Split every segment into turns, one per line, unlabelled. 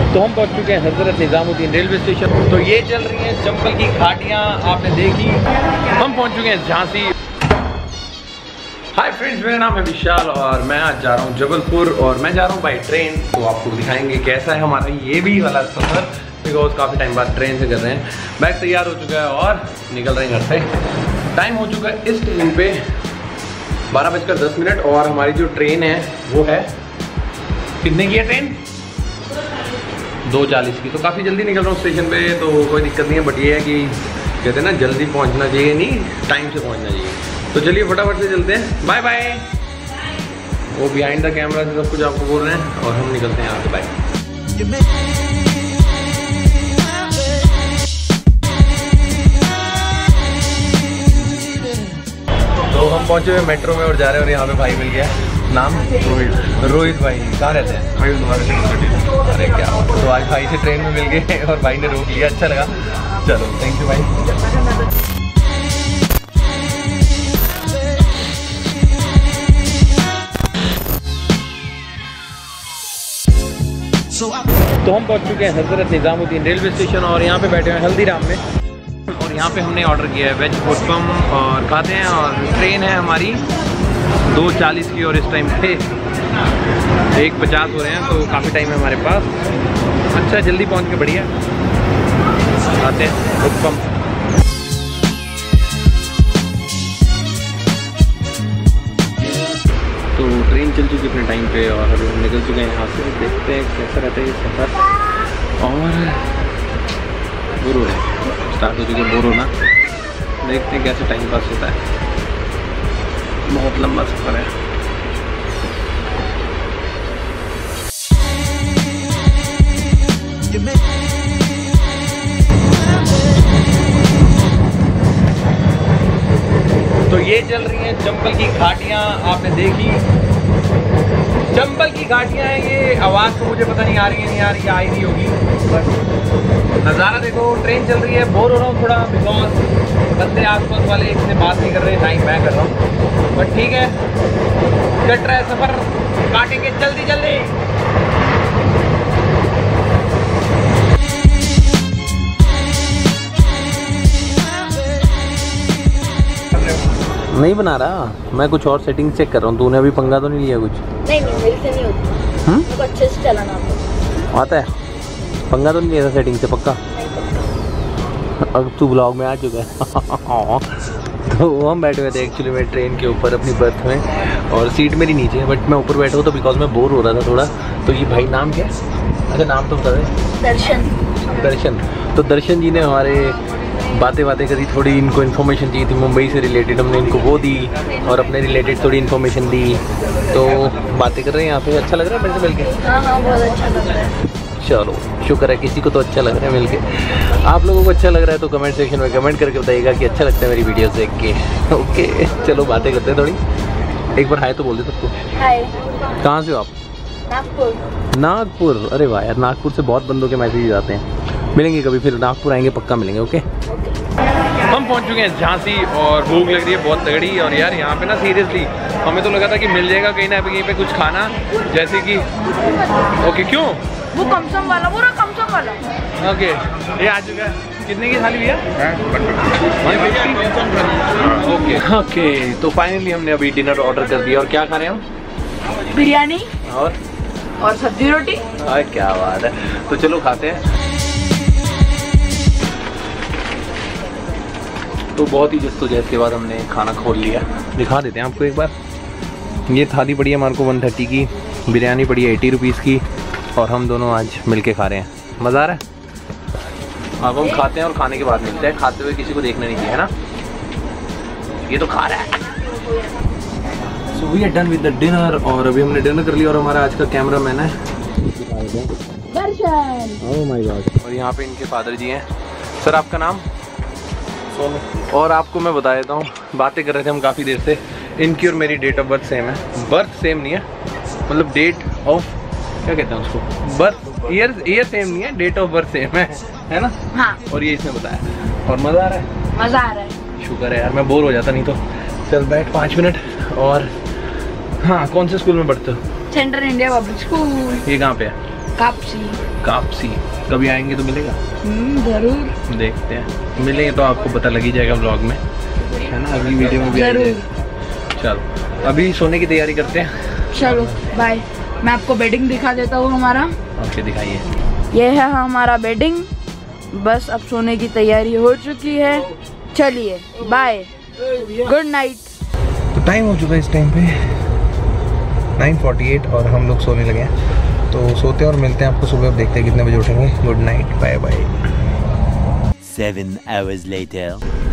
तो हम पहुंच चुके हैं हजरत निज़ामुद्दीन रेलवे स्टेशन। तो ये चल रही हैं चंबल की घाटियाँ, आपने देखी। हम पहुंच चुके हैं झांसी। हाय फ्रेंड्स, मेरा नाम है विशाल और मैं आज जा रहा हूँ जबलपुर और मैं जा रहा हूँ बाई ट्रेन। तो आपको दिखाएंगे कैसा है हमारा ये भी वाला सफ़र, बिकॉज काफ़ी टाइम बाद ट्रेन से कर रहे हैं। बैग तैयार हो चुका है और निकल रहे हैं घर से। टाइम हो चुका है इस टाइम पे 12:10 और हमारी जो ट्रेन है वो है, कितने की है ट्रेन? 2:40 की। तो काफ़ी जल्दी निकल रहा हूँ स्टेशन पे, तो कोई दिक्कत नहीं है। बट ये है कि कहते हैं ना, जल्दी पहुँचना चाहिए, नहीं टाइम से पहुँचना चाहिए। तो चलिए फटाफट से चलते हैं। Bye bye. वो बिहाइंड द कैमरा से सब कुछ आपको बोल रहे हैं और हम निकलते हैं यहाँ से। बाय। तो हम पहुँचे हुए मेट्रो में और जा रहे हैं और यहाँ पे भाई मिल गया। नाम? रोहित भाई। कहाँ रहते हैं? अरे क्या, तो आज भाई से ट्रेन में मिल गए और भाई ने रोक लिया, अच्छा लगा। चलो थैंक यू भाई। तो हम पहुंच चुके हैं हजरत निज़ामुद्दीन रेलवे स्टेशन और यहाँ पे बैठे हैं हल्दीराम में। और यहाँ पे हमने ऑर्डर किया है वेज उत्पम और खाते हैं। और ट्रेन है हमारी 2:40 की और इस टाइम पे 1:50 हो रहे हैं, तो काफ़ी टाइम है हमारे पास। अच्छा, जल्दी पहुँच के बढ़िया खाते हैं उत्पम। तो ट्रेन चल चुकी अपने टाइम पे और अभी हम निकल चुके हैं यहाँ से। देखते हैं कैसा रहता है ये सफ़र। और बोर हो रहे हैं, स्टार्ट हो चुके बोर होना। देखते हैं कैसे टाइम पास होता है। बहुत लंबा सफ़र है। तो ये चल रही हैं चंबल की घाटियाँ, आपने देखी। चंबल की घाटियाँ हैं ये। आवाज़ तो मुझे पता नहीं आ रही है, नहीं आ रही, आ ही रही होगी। बस नज़ारा देखो। ट्रेन चल रही है, बोर हो रहा हूँ थोड़ा, बिकॉज बंदे आसपास वाले एक से बात नहीं कर रहे, टाइम मैं कर रहा हूँ। बट ठीक है, कट रहा है सफ़र, काटेंगे जल्दी जल्दी। नहीं बना रहा मैं, कुछ और सेटिंग चेक कर रहा हूँ। तूने अभी पंगा तो नहीं लिया कुछ? नहीं मेरे से नहीं होता। मुझे अच्छे से चलाना आता है। पंगा तो नहीं लिया था सेटिंग से? पक्का? अब तू ब्लॉग में आ चुका है। तो हम बैठे हुए थे एक्चुअली में ट्रेन के ऊपर अपनी बर्थ में, और सीट मेरी नीचे है बट मैं ऊपर बैठा हूँ तो बिकॉज मैं बोर हो रहा था थोड़ा। तो ये भाई, नाम क्या है? अच्छा नाम तो बता दे। दर्शन। तो दर्शन जी ने हमारे बातें करी, थोड़ी इनको इन्फॉर्मेशन चाहिए थी मुंबई से रिलेटेड, हमने इनको वो दी और अपने रिलेटेड थोड़ी इन्फॉर्मेशन दी। तो बातें कर रहे हैं यहाँ पे। अच्छा लग रहा है मेरे से मिलके? हाँ बहुत अच्छा लग रहा है। चलो शुक्र है, किसी को तो अच्छा लग रहा है मिलके। आप लोगों को अच्छा लग रहा है तो कमेंट सेक्शन में कमेंट करके बताइएगा कि अच्छा लगता है मेरी वीडियोस देख के। ओके चलो बातें करते हैं थोड़ी। एक बार हाय तो बोल दे सबको। हाय। कहाँ से हो आप? नागपुर। अरे वाह यार, नागपुर से बहुत बंदों के मैसेज आते हैं। मिलेंगे कभी, फिर नागपुर आएंगे पक्का मिलेंगे। ओके। हम पहुंच चुके हैं झांसी और भूख लग रही है बहुत तगड़ी। और यार यहाँ पे ना सीरियसली हमें तो लगा था कि मिल जाएगा कहीं ना कहीं पे कुछ खाना, जैसे कि ओके क्यों
वो कमसम वाला, वो रहा कमसम वाला।
ओके ये आ चुका है। कितने की थाली भैया? ओके। तो फाइनली हमने अभी डिनर ऑर्डर कर दिया। और क्या खा रहे हैं हम?
बिरयानी
और
सब्जी रोटी।
क्या बात है। तो चलो खाते हैं। तो बहुत ही जद्दोजहद के बाद हमने खाना खोल लिया। दिखा देते हैं आपको एक बार। ये थाली पड़ी है हमारे को 130 की, बिरयानी पड़ी है 80 रुपीज़ की, और हम दोनों आज मिलके खा रहे हैं। मज़ा आ रहा है। अब हम खाते हैं और खाने के बाद मिलते हैं। खाते हुए किसी को देखना नहीं चाहिए, है ना? ये तो खा रहा है। So we are done with the dinner. और अभी हमने डिनर कर लिया और हमारा आज का कैमरा मैन है
दर्शन।
Oh my God. और यहाँ पे इनके फादर जी हैं। सर आपका नाम? और आपको मैं बता देता हूँ, बातें कर रहे थे हम काफ़ी देर से। इनकी और मेरी डेट ऑफ बर्थ सेम है। बर्थ सेम नहीं है, मतलब डेट ऑफ, क्या कहते हैं उसको, बर्थ ईयर सेम नहीं है, डेट ऑफ बर्थ सेम है ना?
हाँ।
और ये इसने बताया। और मज़ा आ रहा है?
मज़ा आ रहा है।
शुक्र है यार, मैं बोर हो जाता नहीं तो। चल बैठ 5 मिनट। और हाँ, कौन से स्कूल में पढ़ते हो?
Central India public school.
ये कहाँ पे है? कापसी कभी आएंगे तो मिलेगा?
जरूर
देखते हैं, मिलेंगे तो आपको पता लग ही जाएगा व्लॉग में, है ना? अगली वीडियो में भी
जरूर।
चलो अभी सोने की तैयारी करते हैं।
चलो बाय। मैं आपको बेडिंग दिखा देता हूँ हमारा।
ओके दिखाइए।
ये है हमारा बेडिंग, बस अब सोने की तैयारी हो चुकी है। चलिए बाय, गुड नाइट।
तो टाइम हो चुका है इस टाइम पे 9:48 और हम लोग सोने लगे हैं। तो सोते हैं और मिलते हैं आपको सुबह। अब देखते हैं कितने बजे उठेंगे। Good night, bye bye.
7 hours later.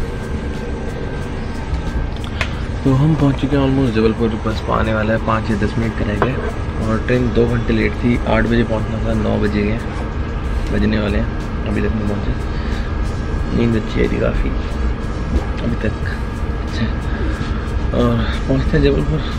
तो हम पहुंच चुके हैं ऑलमोस्ट जबलपुर। बस आने वाला है, 5 या 10 मिनट का रह गए और ट्रेन 2 घंटे लेट थी। 8 बजे पहुंचना था, 9 बजे गए, बजने वाले हैं, अभी तक नहीं पहुंचे। नींद अच्छी आई थी काफ़ी अभी तक। अच्छा, और पहुंचते हैं जबलपुर।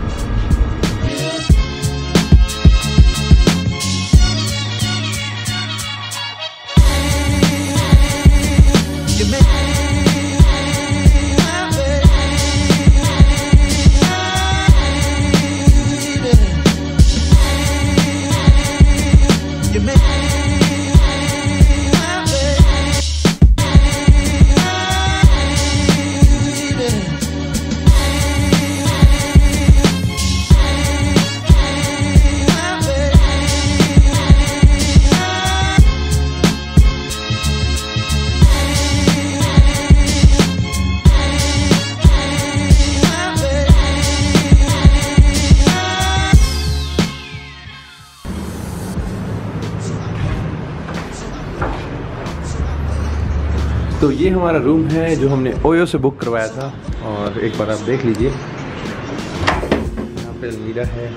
तो ये हमारा रूम है जो हमने ओयो से बुक करवाया था और एक बार आप देख लीजिए। यहाँ पे अलमीरा है,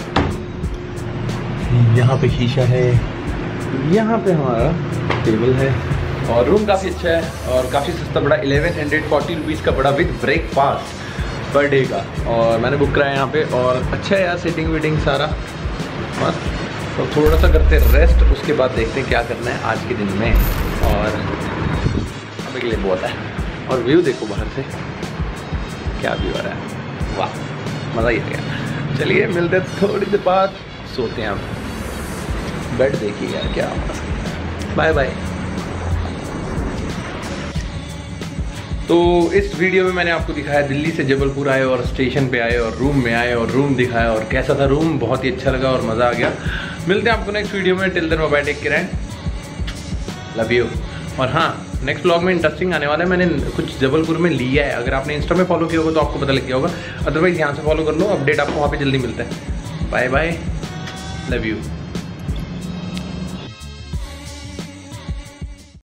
यहाँ पे शीशा है, यहाँ पे हमारा टेबल है और रूम काफ़ी अच्छा है और काफ़ी सस्ता पड़ा। 1140 रुपीज़ का पड़ा विद ब्रेकफास्ट पर डे का। और मैंने बुक कराया यहाँ पे और अच्छा है यार, सेटिंग वेटिंग सारा मस्त। तो थोड़ा सा करते रेस्ट, उसके बाद देखते हैं क्या करना है आज के दिन में। और के लिए बहुत है। और व्यू देखो बाहर से, क्या व्यू आ रहा है, वाह मज़ा ही आ गया। चलिए मिलते हैं थोड़ी देर बाद, सोते हैं। आप बेड देखिए यार क्या हमारा। Bye bye. तो इस वीडियो में मैंने आपको दिखाया दिल्ली से जबलपुर आए और स्टेशन पे आए और रूम में आए और रूम दिखाया और कैसा था रूम। बहुत ही अच्छा लगा और मज़ा आ गया। मिलते हैं आपको नेक्स्ट वीडियो में। Till then bye, take care and love you. और हाँ, नेक्स्ट व्लॉग में इंटरेस्टिंग आने वाला है। मैंने कुछ जबलपुर में लिया है, अगर आपने इंस्टा में फॉलो किया होगा तो आपको पता लग गया होगा। अदरवाइज यहाँ से फॉलो कर लो, अपडेट आपको वहाँ पे जल्दी मिलता है। Bye bye, love you.